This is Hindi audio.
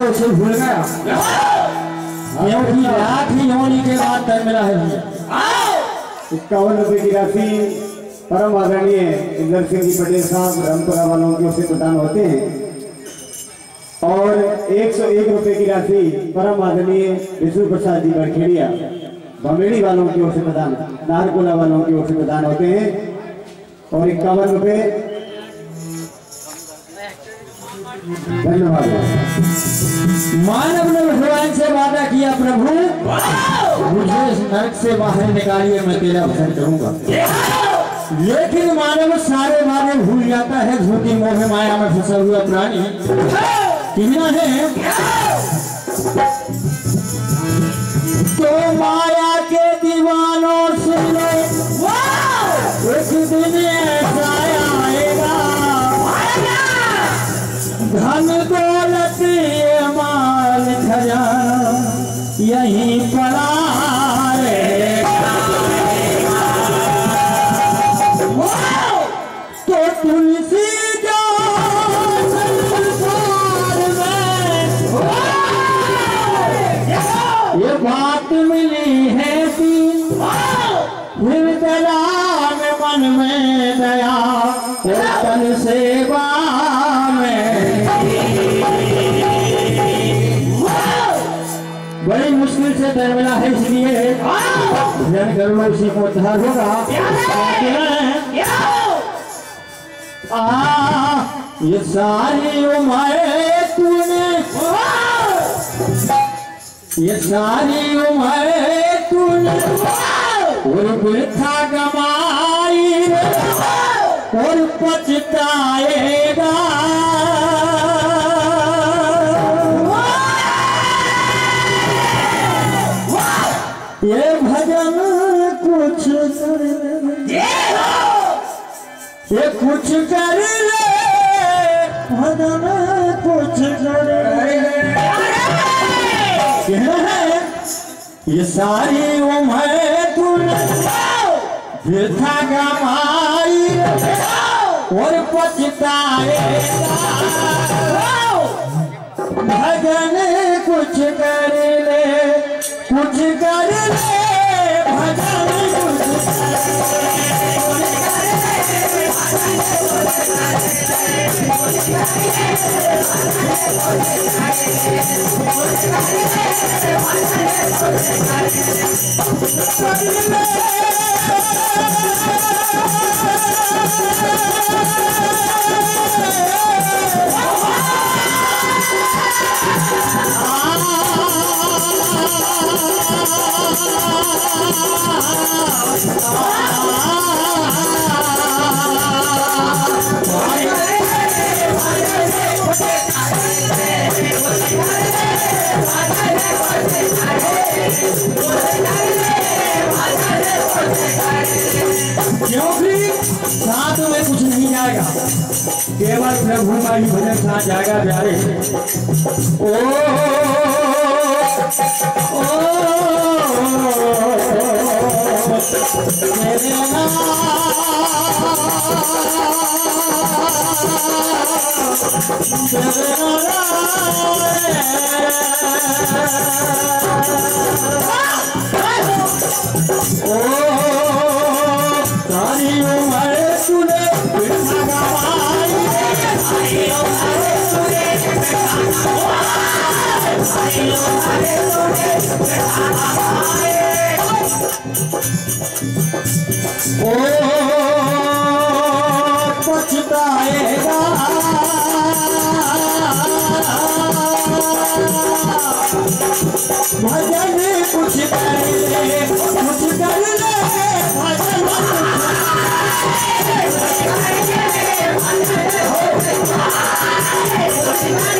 तो उसे भूल गया क्योंकि लाख योनि के बाद तय मिला है भैया। 51 रुपए की राशि परम आदरणीय इंदर सिंह जी पटेल साहब रामपुरा वालों की ओर से प्रदान होते हैं और 101 रुपए की राशि परम आदरणीय विष्णु प्रसाद जी बड़खेड़िया बमेड़ी वालों की ओर से प्रदान, नारकोला वालों की ओर से प्रदान होते हैं और 51 रुपए। धन्यवाद। मानव ने भगवान से वादा किया, प्रभु मुझे इस नरक से बाहर निकालिए, मैं तेरा भजन करूंगा। लेकिन मानव सारे वादे भूल जाता है, झूठी मोह माया में फंसा हुआ प्राणी कितना है। तो माया के दीवानों से एक दिन ऐसा आएगा, धन दौलत माल खजाना यहीं पड़ा रहेगा। तो तुलसी ये बात मिली है हृदय में मन में दया तन सेवा में। बड़ी मुश्किल से तय मिला है, इसलिए ध्यान करो, उसी को उद्धार होगा। ये सारी उम्र तूने, ये सारी उम्र तूने और वृथा गमाई और पछताएगा। ये भजन कुछ कर ले, ये कुछ कर ले, भजन कुछ कर ले। ये सारी उम्र तूने वृथा गमाई और पछताएगा। भजन कुछ कर ले, कुछ कर ले, भजन कुछ क्योंकि साथ में कुछ नहीं जाएगा, केवल प्रभु का ही भजन साथ जाएगा प्यारे। ओ मेरे सारी उम्र तूने वृथा गमाई, ओ पछताएगा। भजन कुछ कर ले, कुछ कर ले, भजन कुछ